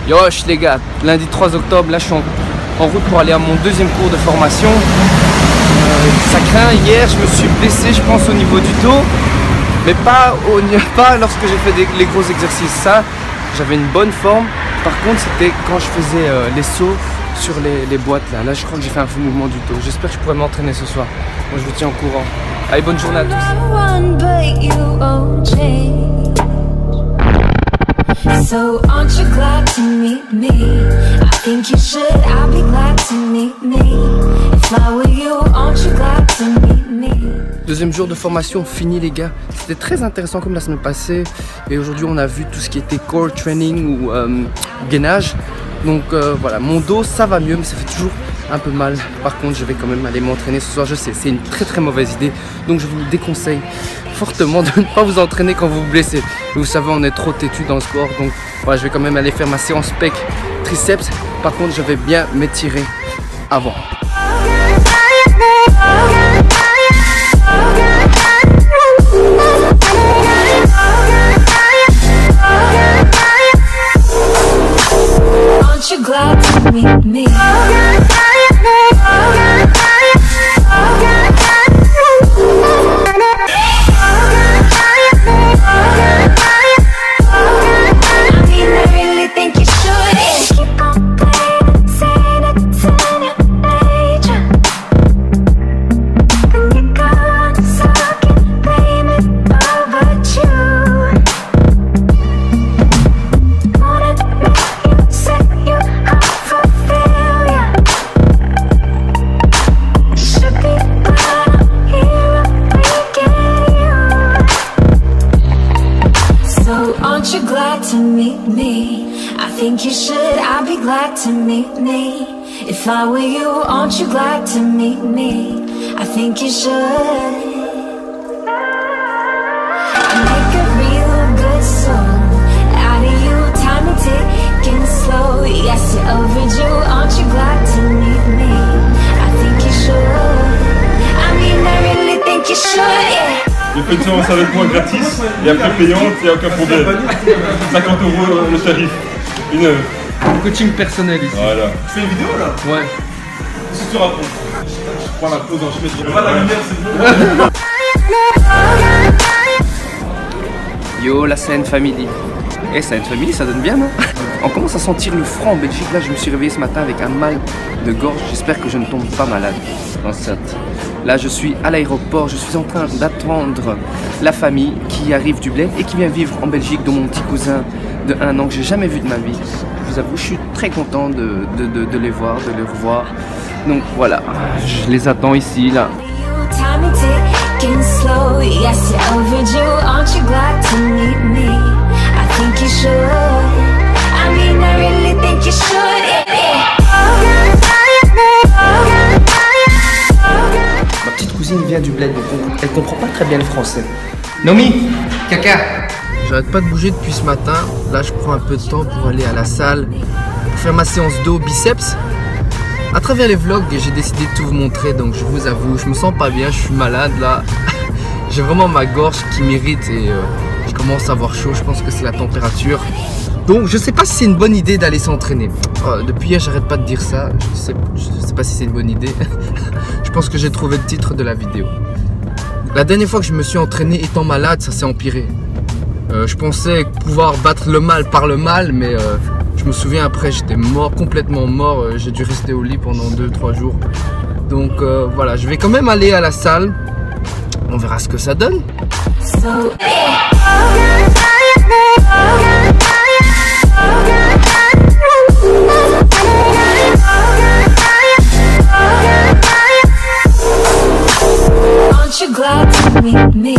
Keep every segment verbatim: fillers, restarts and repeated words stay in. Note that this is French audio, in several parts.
Yosh les gars, lundi trois octobre, là je suis en, en route pour aller à mon deuxième cours de formation. Euh, ça craint, hier je me suis blessé je pense au niveau du dos, mais pas, au, pas lorsque j'ai fait des, les gros exercices. Ça, j'avais une bonne forme. Par contre c'était quand je faisais euh, les sauts sur les, les boîtes là. Là je crois que j'ai fait un faux mouvement du dos. J'espère que je pourrai m'entraîner ce soir. Moi je vous tiens au courant. Allez, bonne journée à tous. So aren't you glad to meet me? I think you should, I'll be glad to meet me. If I were you, aren't you glad to meet me? Deuxième jour de formation fini les gars. C'était très intéressant comme la semaine passée. Et aujourd'hui on a vu tout ce qui était core training ou euh, gainage. Donc euh, voilà, mon dos ça va mieux mais ça fait toujours un peu mal. Par contre je vais quand même aller m'entraîner ce soir. Je sais, c'est une très très mauvaise idée. Donc je vous déconseille fortement de ne pas vous entraîner quand vous vous blessez. Vous savez, on est trop têtu dans le sport. Donc voilà, je vais quand même aller faire ma séance pec triceps. Par contre je vais bien m'étirer avant. Aren't you glad to meet me? Aren't you glad to meet me? I think you should, I'll be glad to meet me. If I were you, aren't you glad to meet me? I think you should. I make a real good song out of you, time and ticking slow. Yes, you're overdue, aren't you glad to meet me? I think you should. I mean, I really think you should, yeah. J'ai fait une séance avec moi gratis et après payante, il n'y a aucun problème. cinquante euros le tarif, une heure. Coaching personnel ici. Voilà. Tu fais une vidéo là? Ouais. Qu'est-ce que tu racontes? Je prends la pause en chemin, je pas la lumière, c'est bon. Yo la Sainte Family. Eh, Sainte Family, ça donne bien, non? On commence à sentir le froid en Belgique. Là, je me suis réveillé ce matin avec un mal de gorge. J'espère que je ne tombe pas malade enceinte. Là, je suis à l'aéroport. Je suis en train d'attendre la famille qui arrive du bled et qui vient vivre en Belgique, dont mon petit cousin de un an que j'ai jamais vu de ma vie. Je vous avoue, je suis très content de, de, de, de les voir, de les revoir. Donc voilà, je les attends ici, là. Ma petite cousine vient du bled, donc elle comprend pas très bien le français. Nomi, caca. J'arrête pas de bouger depuis ce matin. Là, je prends un peu de temps pour aller à la salle pour faire ma séance dos biceps. À travers les vlogs, j'ai décidé de tout vous montrer, donc je vous avoue, je me sens pas bien, je suis malade là. J'ai vraiment ma gorge qui m'irrite et euh, je commence à avoir chaud. Je pense que c'est la température. Donc je sais pas si c'est une bonne idée d'aller s'entraîner. Oh, depuis hier j'arrête pas de dire ça. Je sais, je sais pas si c'est une bonne idée. Je pense que j'ai trouvé le titre de la vidéo. La dernière fois que je me suis entraîné étant malade, ça s'est empiré. Euh, je pensais pouvoir battre le mal par le mal, mais euh, je me souviens après j'étais mort, complètement mort. Euh, j'ai dû rester au lit pendant deux trois jours. Donc euh, voilà, je vais quand même aller à la salle. On verra ce que ça donne. So, aren't you glad to meet me?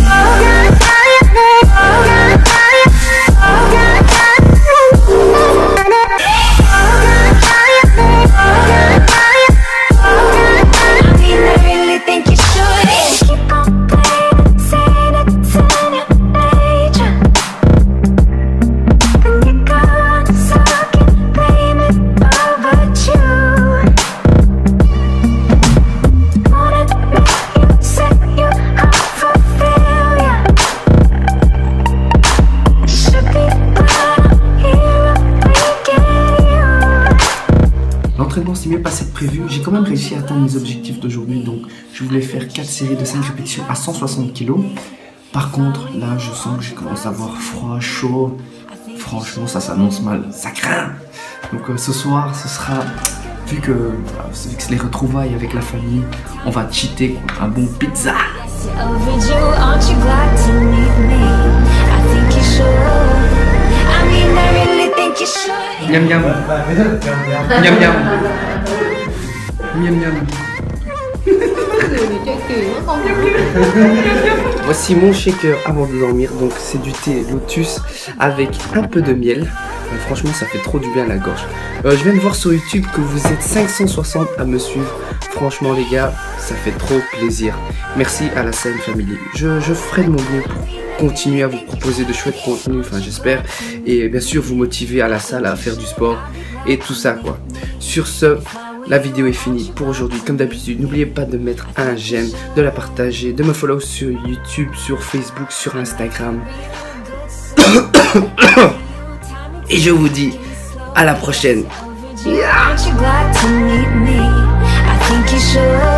L'entraînement s'est mieux passé que prévu. J'ai quand même réussi à atteindre mes objectifs d'aujourd'hui. Donc, je voulais faire quatre séries de cinq répétitions à cent soixante kilos. Par contre, là, je sens que j'ai commencé à avoir froid, chaud. Franchement, ça s'annonce mal. Ça craint. Donc, euh, ce soir, ce sera... Vu que, euh, vu que c'est les retrouvailles avec la famille, on va cheater contre un bon pizza. Miam miam. Miam miam. Miam miam. Voici mon shaker avant de dormir. Donc c'est du thé lotus avec un peu de miel. Euh, franchement ça fait trop du bien à la gorge. euh, Je viens de voir sur YouTube que vous êtes cinq cent soixante à me suivre. Franchement les gars, ça fait trop plaisir. Merci à la Saiyan Family. Je, je ferai de mon mieux pour continuer à vous proposer de chouettes contenus, enfin j'espère. Et bien sûr vous motiver à la salle, à faire du sport et tout ça quoi. Sur ce, la vidéo est finie pour aujourd'hui. Comme d'habitude, n'oubliez pas de mettre un j'aime, de la partager, de me follow sur YouTube, sur Facebook, sur Instagram. Et je vous dis à la prochaine. Yeah.